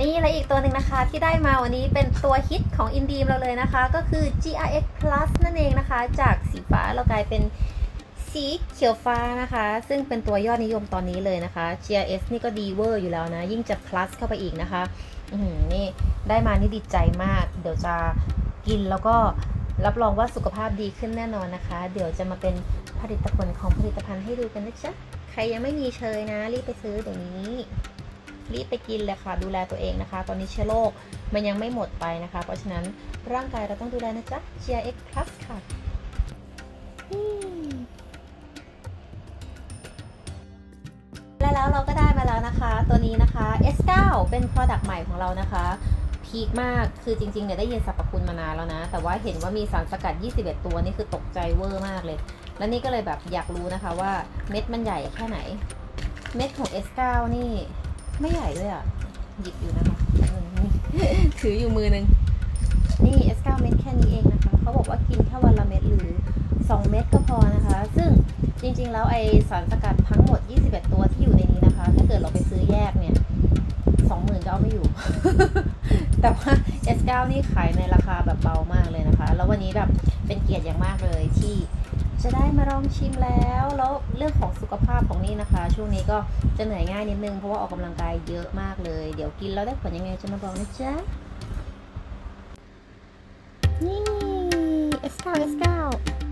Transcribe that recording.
นี่และอีกตัวหนึ่งนะคะที่ได้มาวันนี้เป็นตัวฮิตของอินดีมเราเลยนะคะก็คือ GRX Plus นั่นเองนะคะจากสีฟ้าเรากลายเป็นสีเขียวฟ้านะคะซึ่งเป็นตัวยอดนิยมตอนนี้เลยนะคะ GRS นี่ก็ดีเวอร์อยู่แล้วนะยิ่งจะ plus เข้าไปอีกนะคะนี่ได้มานี่ดีใจมากเดี๋ยวจะกินแล้วก็รับรองว่าสุขภาพดีขึ้นแน่นอนนะคะเดี๋ยวจะมาเป็นผลิตผลของผลิตภัณฑ์ให้ดูกันนะจ๊ะใครยังไม่มีเชยนะรีบไปซื้อเดี๋ยวนี้รีบไปกินเลยค่ะดูแลตัวเองนะคะตอนนี้เชื้อโรคมันยังไม่หมดไปนะคะเพราะฉะนั้นร่างกายเราต้องดูแลนะจ๊ะ GRX Plus ค่ะแล้วเราก็ได้มาแล้วนะคะตัวนี้นะคะ S9 เป็น product ใหม่ของเรานะคะพีคมากคือจริงๆเนี่ยได้ยินสรรพคุณมานานแล้วนะแต่ว่าเห็นว่ามีสารสกัด21ตัวนี่คือตกใจเวอร์มากเลยแล้วนี่ก็เลยแบบอยากรู้นะคะว่าเม็ดมันใหญ่แค่ไหนเม็ดของ S9 นี่ไม่ใหญ่ด้วยอ่ะหยิบอยู่นะคะถืออยู่มือนึงนี่ S9 เม็ดแค่นี้เองนะคะเขาบอกว่ากินแค่วันละเม็ดหรือ2เม็ดก็พอนะคะซึ่งจริงๆแล้วไอสารสกัดทั้งหมด21ตัวที่อยู่ในนี้นะคะถ้าเกิดเราไปซื้อแยกเนี่ย20,000ก็เอาไม่อยู่ แต่ว่า S9 นี่ขายในราคาแบบเบามากเลยนะคะแล้ววันนี้แบบเป็นเกียรติอย่างมากเลยที่จะได้มาลองชิมแล้วเรื่องของสุขภาพของนี่นะคะช่วงนี้ก็จะเหนื่อยง่ายนิดนึงเพราะว่าออกกำลังกายเยอะมากเลยเดี๋ยวกินแล้วได้ผลยังไงจะมาบอกนะจ๊ะนี่ S9